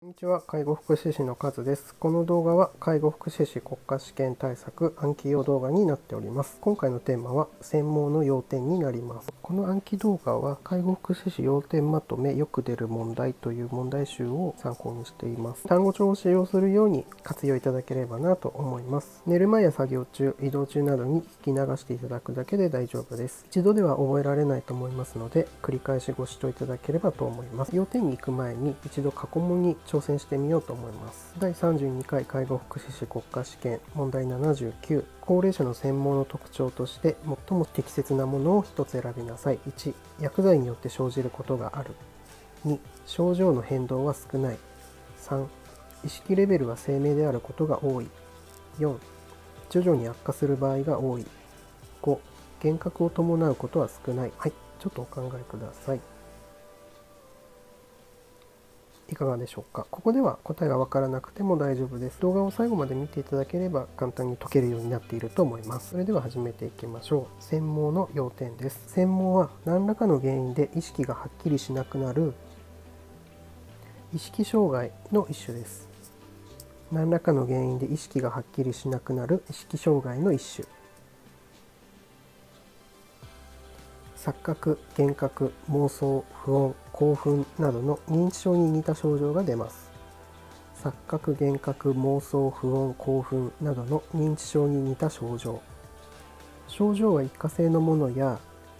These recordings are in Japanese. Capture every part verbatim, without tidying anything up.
こんにちは、介護福祉士のカズです。この動画は介護福祉士国家試験対策暗記用動画になっております。今回のテーマは専門の要点になります。この暗記動画は介護福祉士要点まとめよく出る問題という問題集を参考にしています。単語帳を使用するように活用いただければなと思います。寝る前や作業中、移動中などに聞き流していただくだけで大丈夫です。一度では覚えられないと思いますので、繰り返しご視聴いただければと思います。要点に行く前に一度過去問に挑戦してみようと思います。だいさんじゅうにかい介護福祉士国家試験問題ななじゅうきゅう、高齢者の専門の特徴として最も適切なものをひとつ選びなさい。いち、薬剤によって生じることがある。に、症状の変動は少ない。さん、意識レベルは生命であることが多い。よん、徐々に悪化する場合が多い。ご、幻覚を伴うことは少ない。はい、ちょっとお考えください。いかがでしょうか。ここでは答えがわからなくても大丈夫です。動画を最後まで見ていただければ簡単に解けるようになっていると思います。それでは始めていきましょう。専門の要点です。専門は何らかの原因で意識がはっきりしなくなる意識障害の一種です。何らかの原因で意識がはっきりしなくなる意識障害の一種。錯覚、幻覚、妄想、不穏、興奮などの認知症に似た症状が出ます。錯覚、幻覚、妄想、不穏、興奮などの認知症に似た症状。症状は一過性のものや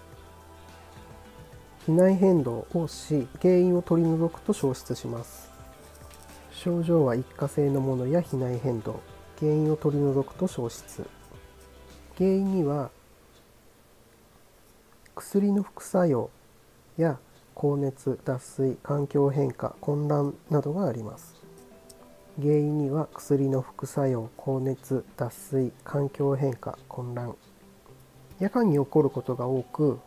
被内変動をし、原因を取り除くと消失します。症状は一過性のものや被内変動、原因を取り除くと消失。原因には薬の副作用や高熱、脱水、環境変化、混乱などがあります。原因には薬の副作用、高熱、脱水、環境変化、混乱。夜間に起こることが多く、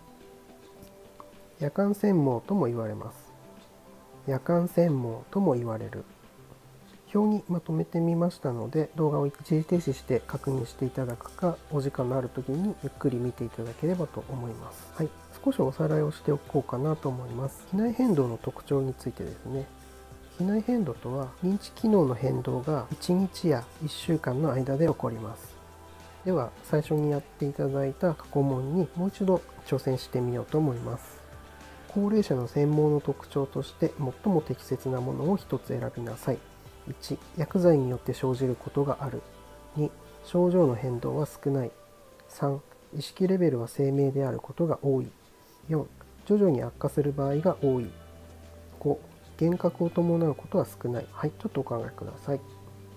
夜間縵盲とも言われます。夜間縵盲とも言われる。表にまとめてみましたので、動画を一時停止して確認していただくか、お時間のある時にゆっくり見ていただければと思います。はい、少しおさらいをしておこうかなと思います。被内変動の特徴についてですね。被内変動とは、認知機能の変動がいちにちやいっしゅうかんの間で起こります。では、最初にやっていただいた過去問にもう一度挑戦してみようと思います。高齢者の専門の特徴として最も適切なものをひとつ選びなさい。いち、薬剤によって生じることがある。に、症状の変動は少ない。さん、意識レベルは生命であることが多い。よん、徐々に悪化する場合が多い。ご、幻覚を伴うことは少ない。はい、ちょっとお考えください。はい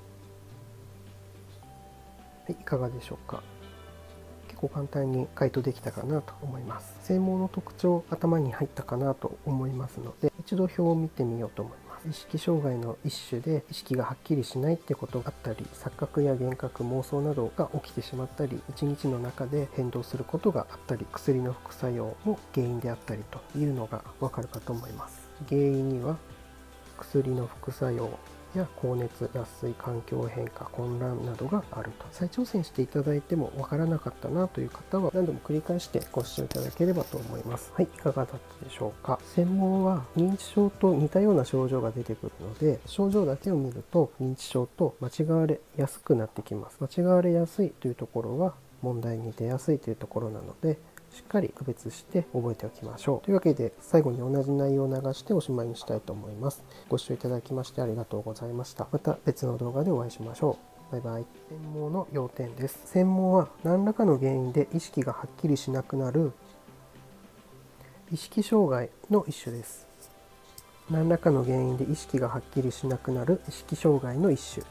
、いかがでしょうか。結構簡単に回答できたかなと思います。専門の特徴、頭に入ったかなと思いますので、一度表を見てみようと思います。意識障害の一種で意識がはっきりしないってことがあったり、錯覚や幻覚、妄想などが起きてしまったり、一日の中で変動することがあったり、薬の副作用も原因であったりというのがわかるかと思います。原因には薬の副作用や高熱、脱水、環境変化、混乱などがあると。再挑戦していただいてもわからなかったなという方は何度も繰り返してご視聴いただければと思います。はい、いかがだったでしょうか。専門は認知症と似たような症状が出てくるので、症状だけを見ると認知症と間違われやすくなってきます。間違われやすいというところは問題に出やすいというところなので、しっかり区別して覚えておきましょう。というわけで、最後に同じ内容を流しておしまいにしたいと思います。ご視聴いただきましてありがとうございました。また別の動画でお会いしましょう。バイバイ。専門の要点です。専門は何らかの原因で意識がはっきりしなくなる意識障害の一種です。何らかの原因で意識がはっきりしなくなる意識障害の一種。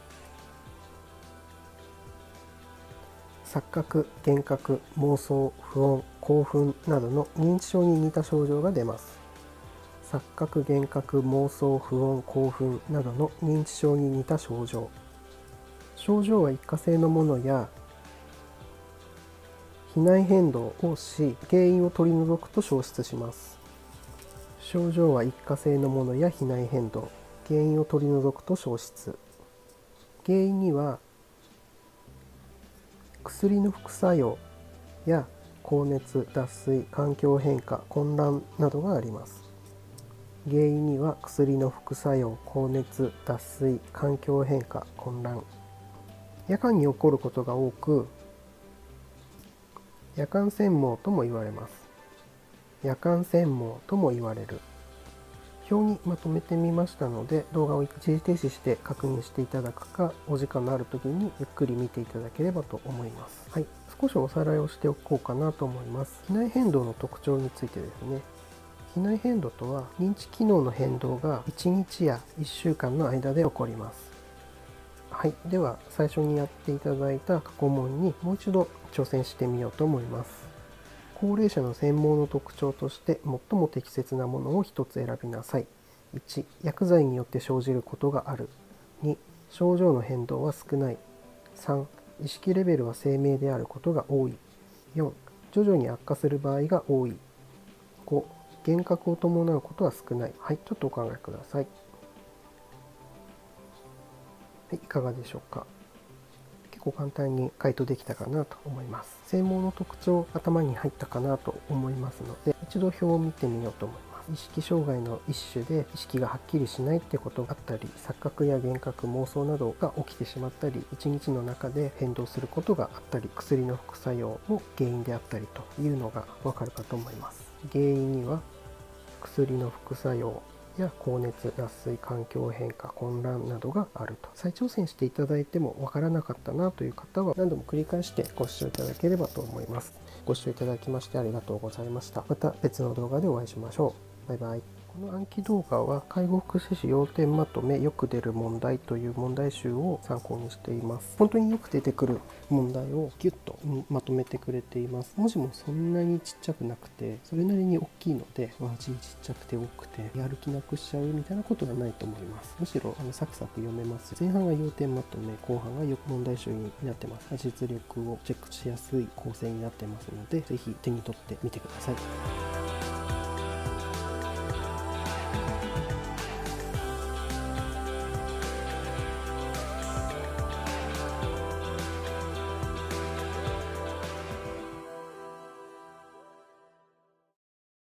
錯覚、幻覚、妄想、不穏、興奮などの認知症に似た症状が出ます。錯覚、幻覚、妄想、不穏、興奮などの認知症に似た症状。症状は一過性のものや被内変動をし、原因を取り除くと消失します。症状は一過性のものや被内変動、原因を取り除くと消失。原因には薬の副作用や高熱、脱水、環境変化、混乱などがあります。 原因には薬の副作用、高熱、脱水、環境変化、混乱。夜間に起こることが多く、夜間纖毛とも言われます。夜間纖毛とも言われる。表にまとめてみましたので、動画を一時停止して確認していただくか、お時間のある時にゆっくり見ていただければと思います。はい、少しおさらいをしておこうかなと思います。機内変動の特徴についてですね。機内変動とは、認知機能の変動がいちにちやいっしゅうかんの間で起こります。はい、では最初にやっていただいた過去問にもう一度挑戦してみようと思います。高齢者の繊毛の特徴として最も適切なものをひとつ選びなさい。いち、薬剤によって生じることがある。に、症状の変動は少ない。さん、意識レベルは生命であることが多い。よん、徐々に悪化する場合が多い。ご、幻覚を伴うことは少ない。はい、ちょっとお考えください。はい、いかがでしょうか。結構簡単に回答できたかなと思います。繊毛の特徴、頭に入ったかなと思いますので、一度表を見てみようと思います。意識障害の一種で、意識がはっきりしないってことがあったり、錯覚や幻覚、妄想などが起きてしまったり、一日の中で変動することがあったり、薬の副作用も原因であったりというのがわかるかと思います。原因には薬の副作用や高熱、脱水、環境変化、混乱などがあると。再挑戦していただいてもわからなかったなという方は、何度も繰り返してご視聴いただければと思います。ご視聴いただきましてありがとうございました。また別の動画でお会いしましょう。バイバイ。この暗記動画は介護福祉士要点まとめよく出る問題という問題集を参考にしています。本当によく出てくる問題をギュッとまとめてくれています。文字もそんなにちっちゃくなくて、それなりに大きいので、まあ、字ちっちゃくて多くてやる気なくしちゃうみたいなことはないと思います。むしろあのサクサク読めます。前半が要点まとめ、後半が問題集になってます。実力をチェックしやすい構成になってますので、ぜひ手に取ってみてください。